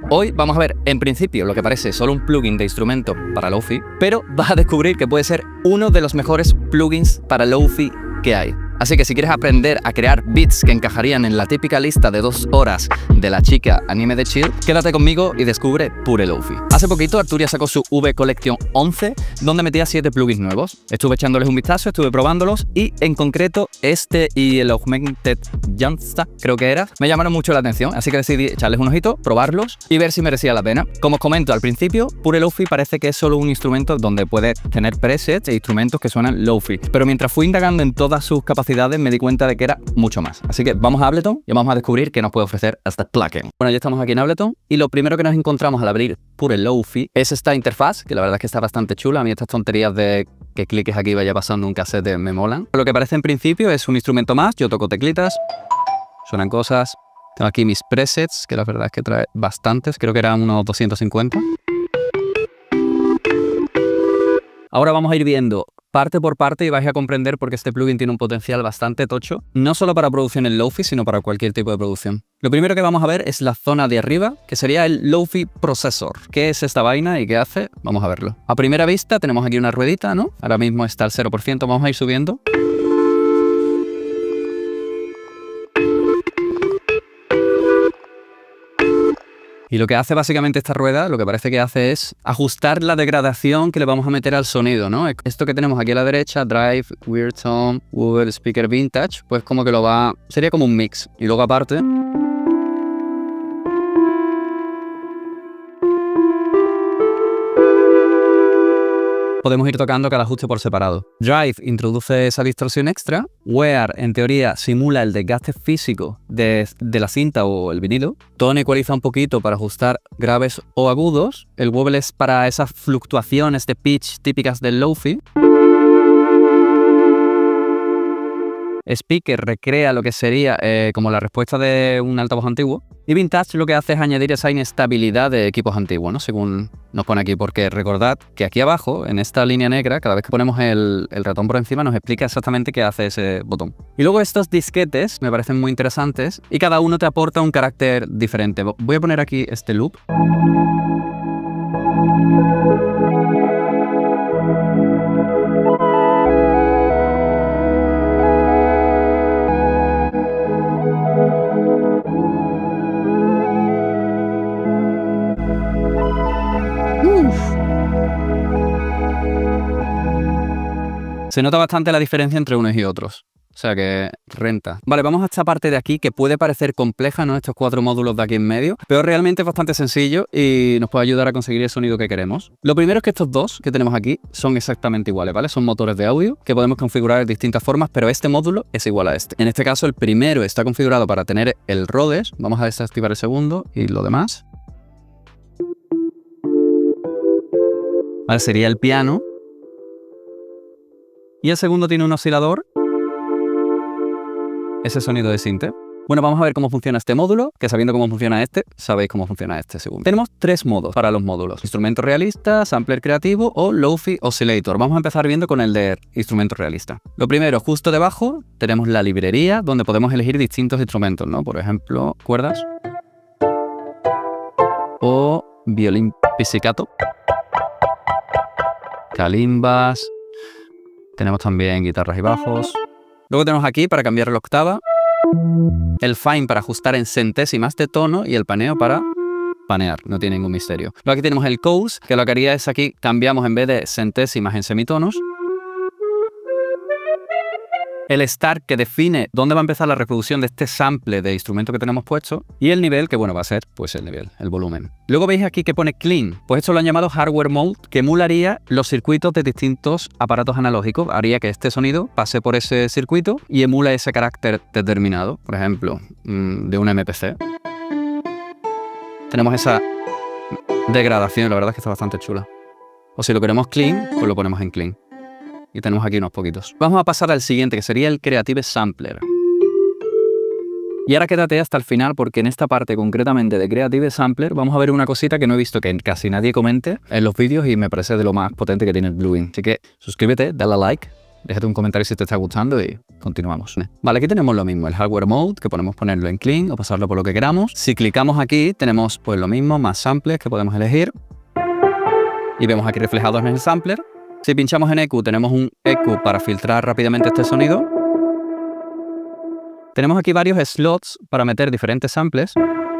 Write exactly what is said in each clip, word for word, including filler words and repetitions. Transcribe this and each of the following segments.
Hoy vamos a ver, en principio, lo que parece solo un plugin de instrumento para Lo-Fi, pero vas a descubrir que puede ser uno de los mejores plugins para Lo-Fi que hay. Así que si quieres aprender a crear beats que encajarían en la típica lista de dos horas de la chica anime de chill, quédate conmigo y descubre Pure Lo-Fi. Hace poquito Arturia sacó su V Collection once, donde metía siete plugins nuevos. Estuve echándoles un vistazo, estuve probándolos y en concreto este y el Augmented Jumpstart, creo que era, me llamaron mucho la atención, así que decidí echarles un ojito, probarlos y ver si merecía la pena. Como os comento al principio, Pure Lo-Fi parece que es solo un instrumento donde puedes tener presets e instrumentos que suenan Lo-Fi, pero mientras fui indagando en todas sus capacidades me di cuenta de que era mucho más. Así que vamos a Ableton y vamos a descubrir qué nos puede ofrecer este plugin. Bueno, ya estamos aquí en Ableton y lo primero que nos encontramos al abrir Pure Lo-Fi es esta interfaz, que la verdad es que está bastante chula. A mí estas tonterías de que cliques aquí y vaya pasando un cassette me molan. Lo que parece en principio es un instrumento más. Yo toco teclitas, suenan cosas. Tengo aquí mis presets, que la verdad es que trae bastantes. Creo que eran unos doscientos cincuenta. Ahora vamos a ir viendo parte por parte y vais a comprender por qué este plugin tiene un potencial bastante tocho, no solo para producción en Lo-Fi, sino para cualquier tipo de producción. Lo primero que vamos a ver es la zona de arriba, que sería el Lo-Fi Processor. ¿Qué es esta vaina y qué hace? Vamos a verlo. A primera vista tenemos aquí una ruedita, ¿no? Ahora mismo está al cero por ciento, vamos a ir subiendo. Y lo que hace básicamente esta rueda, lo que parece que hace es ajustar la degradación que le vamos a meter al sonido, ¿no? Esto que tenemos aquí a la derecha, Drive, Weird Tone, Google Speaker Vintage, pues como que lo va... sería como un mix. Y luego aparte... podemos ir tocando cada ajuste por separado. Drive introduce esa distorsión extra. Wear, en teoría, simula el desgaste físico de, de la cinta o el vinilo. Tone ecualiza un poquito para ajustar graves o agudos. El wobble es para esas fluctuaciones de pitch típicas del Lo-Fi. Speaker recrea lo que sería eh, como la respuesta de un altavoz antiguo. Y Vintage lo que hace es añadir esa inestabilidad de equipos antiguos, ¿no? Según nos pone aquí, porque recordad que aquí abajo, en esta línea negra, cada vez que ponemos el, el ratón por encima nos explica exactamente qué hace ese botón. Y luego estos disquetes me parecen muy interesantes y cada uno te aporta un carácter diferente. Voy a poner aquí este loop. Se nota bastante la diferencia entre unos y otros. O sea que renta. Vale, vamos a esta parte de aquí que puede parecer compleja, ¿no? Estos cuatro módulos de aquí en medio, pero realmente es bastante sencillo y nos puede ayudar a conseguir el sonido que queremos. Lo primero es que estos dos que tenemos aquí son exactamente iguales, ¿vale? Son motores de audio que podemos configurar de distintas formas, pero este módulo es igual a este. En este caso, el primero está configurado para tener el Rhodes. Vamos a desactivar el segundo y lo demás. Vale, sería el piano. Y el segundo tiene un oscilador. Ese sonido de sinte. Bueno, vamos a ver cómo funciona este módulo, que sabiendo cómo funciona este, sabéis cómo funciona este segundo. Tenemos tres modos para los módulos: instrumento realista, sampler creativo o Lo-Fi Oscillator. Vamos a empezar viendo con el de instrumento realista. Lo primero, justo debajo, tenemos la librería, donde podemos elegir distintos instrumentos, ¿no? Por ejemplo, cuerdas. O violín pizzicato. Calimbas. Tenemos también guitarras y bajos. Luego tenemos aquí para cambiar la octava, el fine para ajustar en centésimas de tono y el paneo para panear, no tiene ningún misterio. Luego aquí tenemos el coast, que lo que haría es aquí cambiamos en vez de centésimas en semitonos. El start, que define dónde va a empezar la reproducción de este sample de instrumento que tenemos puesto. Y el nivel, que bueno, va a ser pues el nivel, el volumen. Luego veis aquí que pone clean. Pues esto lo han llamado hardware mode, que emularía los circuitos de distintos aparatos analógicos. Haría que este sonido pase por ese circuito y emula ese carácter determinado. Por ejemplo, de un M P C. Tenemos esa degradación, la verdad es que está bastante chula. O si lo queremos clean, pues lo ponemos en clean. Y tenemos aquí unos poquitos. Vamos a pasar al siguiente, que sería el Creative Sampler. Y ahora quédate hasta el final, porque en esta parte concretamente de Creative Sampler vamos a ver una cosita que no he visto que casi nadie comente en los vídeos y me parece de lo más potente que tiene el plugin. Así que suscríbete, dale a like Déjate un comentario si te está gustando y continuamos. Vale, aquí tenemos lo mismo, el Hardware Mode, que podemos ponerlo en Clean o pasarlo por lo que queramos. Si clicamos aquí, tenemos pues lo mismo, más samples que podemos elegir. Y vemos aquí reflejados en el sampler. Si pinchamos en E Q, tenemos un E Q para filtrar rápidamente este sonido. Tenemos aquí varios slots para meter diferentes samples.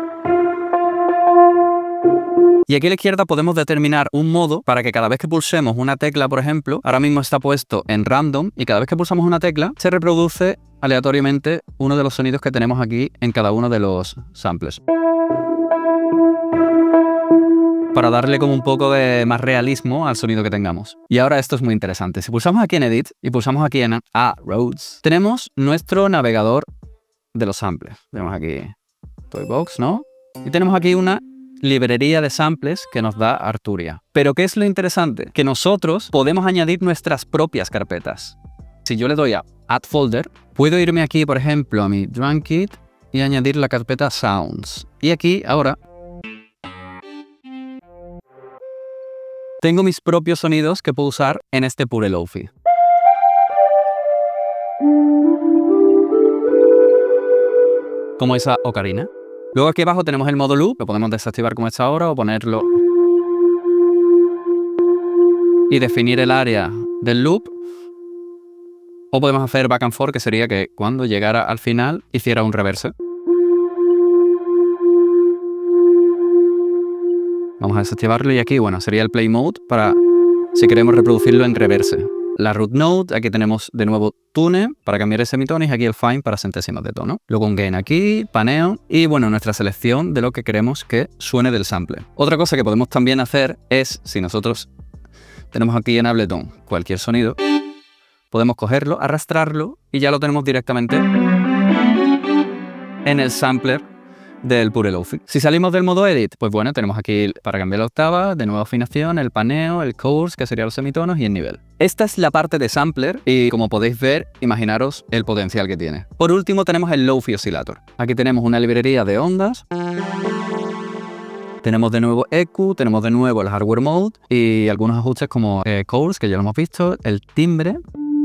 Y aquí a la izquierda podemos determinar un modo para que cada vez que pulsemos una tecla, por ejemplo, ahora mismo está puesto en random, y cada vez que pulsamos una tecla se reproduce aleatoriamente uno de los sonidos que tenemos aquí en cada uno de los samples. Para darle como un poco de más realismo al sonido que tengamos. Y ahora esto es muy interesante. Si pulsamos aquí en Edit y pulsamos aquí en A Roads, tenemos nuestro navegador de los samples. Tenemos aquí Toybox, ¿no? Y tenemos aquí una librería de samples que nos da Arturia. Pero ¿qué es lo interesante? Que nosotros podemos añadir nuestras propias carpetas. Si yo le doy a Add Folder, puedo irme aquí, por ejemplo, a mi Drum Kit y añadir la carpeta Sounds. Y aquí, ahora, tengo mis propios sonidos que puedo usar en este Pure Lo-Fi. Como esa ocarina. Luego aquí abajo tenemos el modo loop, lo podemos desactivar como está ahora o ponerlo y definir el área del loop. O podemos hacer back and forth, que sería que cuando llegara al final hiciera un reverse. Vamos a desactivarlo y aquí, bueno, sería el play mode para si queremos reproducirlo en reverse. La root node, aquí tenemos de nuevo tune para cambiar el semitono y aquí el fine para centésimas de tono. Luego un gain aquí, paneo y bueno, nuestra selección de lo que queremos que suene del sample. Otra cosa que podemos también hacer es, si nosotros tenemos aquí en Ableton cualquier sonido, podemos cogerlo, arrastrarlo y ya lo tenemos directamente en el sampler del Pure Lo-Fi. Si salimos del modo Edit, pues bueno, tenemos aquí para cambiar la octava, de nuevo afinación, el paneo, el chorus, que serían los semitonos, y el nivel. Esta es la parte de sampler y como podéis ver, imaginaros el potencial que tiene. Por último tenemos el Lo-Fi Oscillator. Aquí tenemos una librería de ondas. Tenemos de nuevo E Q, tenemos de nuevo el Hardware Mode y algunos ajustes como eh, chorus, que ya lo hemos visto, el timbre,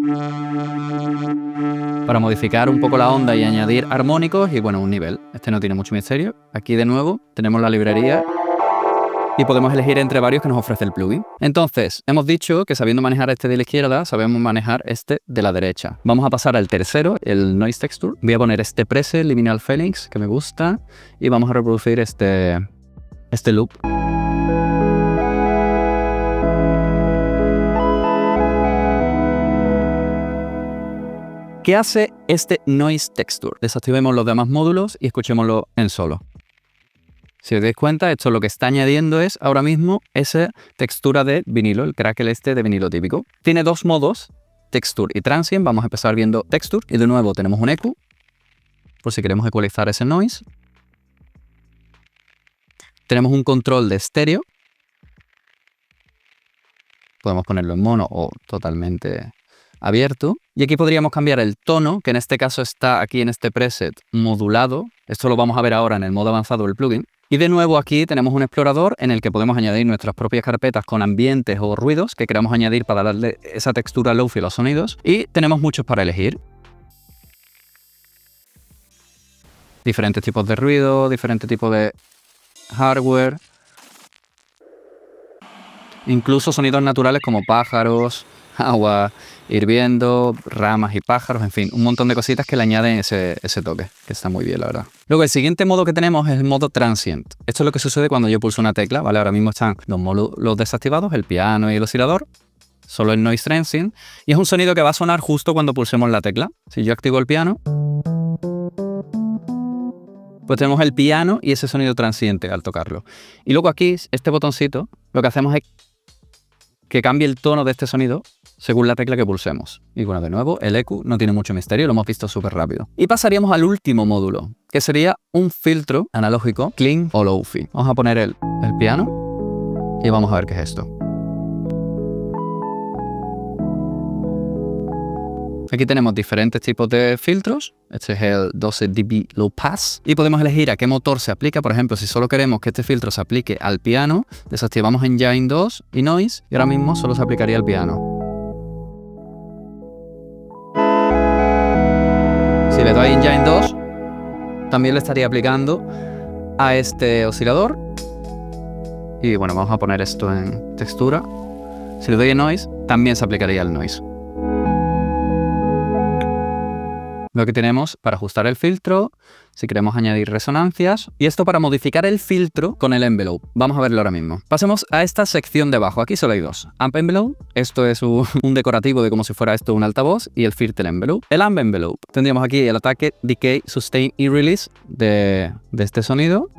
para modificar un poco la onda y añadir armónicos y bueno, un nivel. Este no tiene mucho misterio. Aquí de nuevo tenemos la librería y podemos elegir entre varios que nos ofrece el plugin. Entonces, hemos dicho que sabiendo manejar este de la izquierda, sabemos manejar este de la derecha. Vamos a pasar al tercero, el Noise Texture. Voy a poner este preset, Liminal Phelix, que me gusta, y vamos a reproducir este, este loop. ¿Qué hace este Noise Texture? Desactivemos los demás módulos y escuchémoslo en solo. Si os dais cuenta, esto lo que está añadiendo es ahora mismo esa textura de vinilo, el crackle este de vinilo típico. Tiene dos modos, Texture y Transient. Vamos a empezar viendo Texture y de nuevo tenemos un E Q, por si queremos ecualizar ese noise. Tenemos un control de estéreo. Podemos ponerlo en mono o totalmente abierto. Y aquí podríamos cambiar el tono, que en este caso está aquí en este preset modulado. Esto lo vamos a ver ahora en el modo avanzado del plugin. Y de nuevo aquí tenemos un explorador en el que podemos añadir nuestras propias carpetas con ambientes o ruidos que queramos añadir para darle esa textura lo-fi a los sonidos. Y tenemos muchos para elegir. Diferentes tipos de ruido, diferentes tipos de hardware. Incluso sonidos naturales como pájaros, agua hirviendo, ramas y pájaros, en fin, un montón de cositas que le añaden ese, ese toque, que está muy bien, la verdad. Luego, el siguiente modo que tenemos es el modo Transient. Esto es lo que sucede cuando yo pulso una tecla, ¿vale? Ahora mismo están los módulos desactivados, el piano y el oscilador, solo el Noise Transient, y es un sonido que va a sonar justo cuando pulsemos la tecla. Si yo activo el piano, pues tenemos el piano y ese sonido transiente al tocarlo. Y luego aquí, este botoncito, lo que hacemos es que cambie el tono de este sonido según la tecla que pulsemos. Y bueno, de nuevo, el E Q no tiene mucho misterio, lo hemos visto súper rápido. Y pasaríamos al último módulo, que sería un filtro analógico, clean o lo-fi. Vamos a poner el, el piano y vamos a ver qué es esto. Aquí tenemos diferentes tipos de filtros. Este es el doce D B Low Pass. Y podemos elegir a qué motor se aplica. Por ejemplo, si solo queremos que este filtro se aplique al piano, desactivamos Engine dos y Noise. Y ahora mismo solo se aplicaría al piano. Engine dos también le estaría aplicando a este oscilador. Y bueno, vamos a poner esto en textura. Si le doy en Noise, también se aplicaría el Noise. Lo que tenemos para ajustar el filtro, si queremos añadir resonancias, y esto para modificar el filtro con el envelope. Vamos a verlo ahora mismo. Pasemos a esta sección de abajo. Aquí solo hay dos. Amp Envelope, esto es un, un decorativo de como si fuera esto un altavoz, y el Filter Envelope. El Amp Envelope. Tendríamos aquí el ataque, decay, sustain y release de, de este sonido.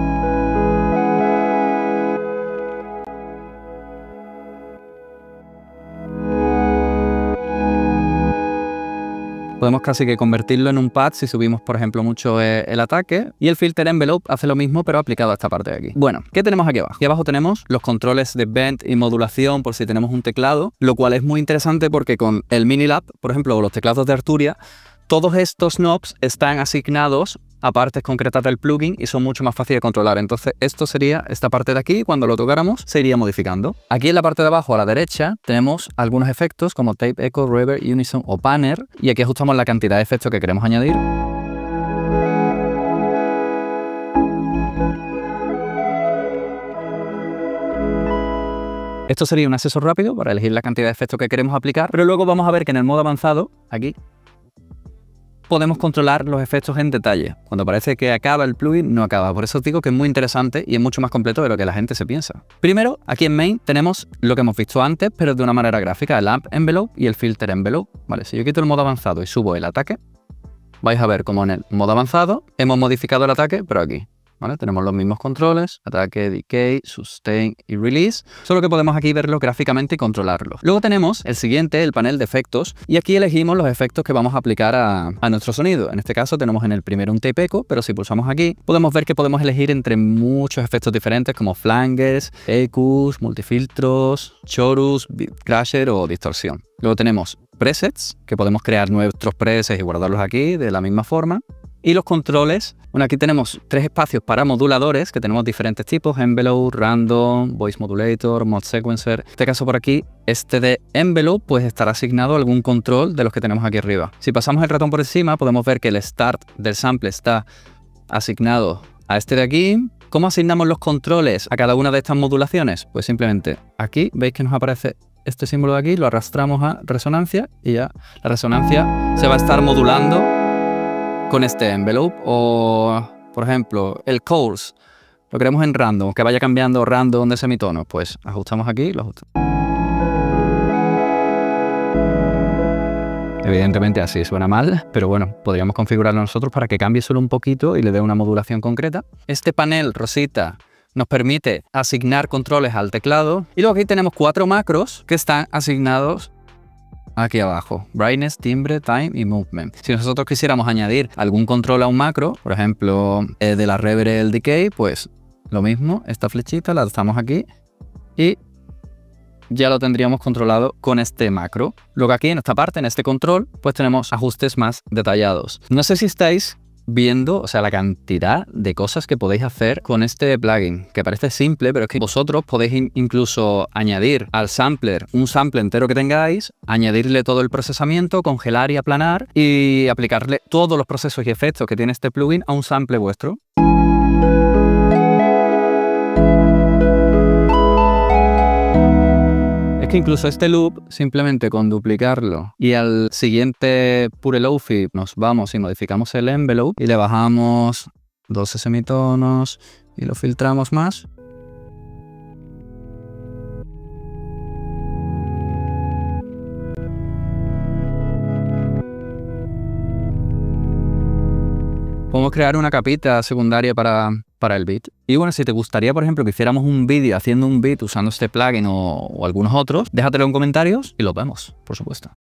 Podemos casi que convertirlo en un pad si subimos, por ejemplo, mucho el ataque. Y el Filter Envelope hace lo mismo, pero aplicado a esta parte de aquí. Bueno, ¿qué tenemos aquí abajo? Aquí abajo tenemos los controles de bend y modulación por si tenemos un teclado, lo cual es muy interesante porque con el Minilab, por ejemplo, o los teclados de Arturia, todos estos knobs están asignados a partes concretas del plugin y son mucho más fáciles de controlar. Entonces esto sería esta parte de aquí, cuando lo tocáramos se iría modificando. Aquí en la parte de abajo a la derecha tenemos algunos efectos como Tape, Echo, Reverb, Unison o Panner, y aquí ajustamos la cantidad de efectos que queremos añadir. Esto sería un acceso rápido para elegir la cantidad de efectos que queremos aplicar, pero luego vamos a ver que en el modo avanzado, aquí, podemos controlar los efectos en detalle. Cuando parece que acaba el plugin, no acaba. Por eso os digo que es muy interesante y es mucho más completo de lo que la gente se piensa. Primero, aquí en Main tenemos lo que hemos visto antes, pero de una manera gráfica, el Amp Envelope y el Filter Envelope. Vale, si yo quito el modo avanzado y subo el ataque, vais a ver como en el modo avanzado hemos modificado el ataque, pero aquí. ¿Vale? Tenemos los mismos controles, ataque, decay, sustain y release, solo que podemos aquí verlo gráficamente y controlarlo. Luego tenemos el siguiente, el panel de efectos, y aquí elegimos los efectos que vamos a aplicar a, a nuestro sonido. En este caso tenemos en el primero un tape echo, pero si pulsamos aquí, podemos ver que podemos elegir entre muchos efectos diferentes como flanges, ecos, multifiltros, chorus, beat crasher o distorsión. Luego tenemos presets, que podemos crear nuestros presets y guardarlos aquí de la misma forma. Y los controles, bueno, aquí tenemos tres espacios para moduladores, que tenemos diferentes tipos, Envelope, Random, Voice Modulator, Mod Sequencer. En este caso por aquí, este de Envelope, pues estará asignado a algún control de los que tenemos aquí arriba. Si pasamos el ratón por encima, podemos ver que el Start del sample está asignado a este de aquí. ¿Cómo asignamos los controles a cada una de estas modulaciones? Pues simplemente aquí, veis que nos aparece este símbolo de aquí, lo arrastramos a resonancia y ya la resonancia se va a estar modulando con este envelope. O, por ejemplo, el chorus lo queremos en random, que vaya cambiando random de semitonos, pues ajustamos aquí, lo ajustamos. Evidentemente así suena mal, pero bueno, podríamos configurarlo nosotros para que cambie solo un poquito y le dé una modulación concreta. Este panel rosita nos permite asignar controles al teclado, y luego aquí tenemos cuatro macros que están asignados aquí abajo: brightness, timbre, time y movement. Si nosotros quisiéramos añadir algún control a un macro, por ejemplo eh, de la reverb, el decay, pues lo mismo, esta flechita la estamos aquí y ya lo tendríamos controlado con este macro. Luego aquí en esta parte, en este control, pues tenemos ajustes más detallados. No sé si estáis viendo, o sea, la cantidad de cosas que podéis hacer con este plugin, que parece simple, pero es que vosotros podéis in incluso añadir al sampler un sample entero que tengáis, añadirle todo el procesamiento, congelar y aplanar y aplicarle todos los procesos y efectos que tiene este plugin a un sample vuestro. Es que incluso este loop, simplemente con duplicarlo y al siguiente Pure Lo-Fi nos vamos y modificamos el envelope y le bajamos doce semitonos y lo filtramos más. Podemos crear una capita secundaria para, para el beat. Y bueno, si te gustaría, por ejemplo, que hiciéramos un vídeo haciendo un beat usando este plugin o, o algunos otros, déjatelo en comentarios y lo vemos, por supuesto.